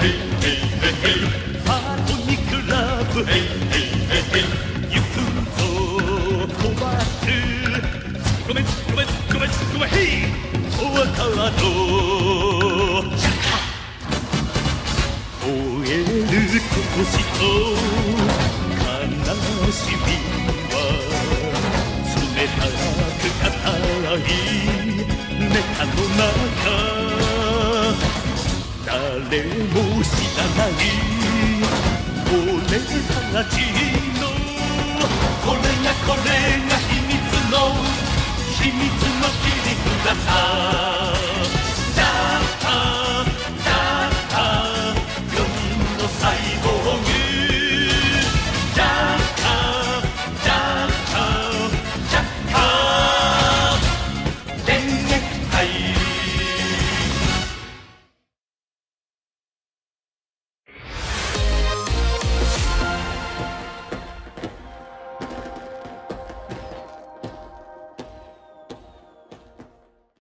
ハートにクラブ行くぞコバツごめんヘイおわかわど燃える闘志と悲しみは冷たく硬いネタの中誰も知らない俺たちのこれが秘密の切り札さ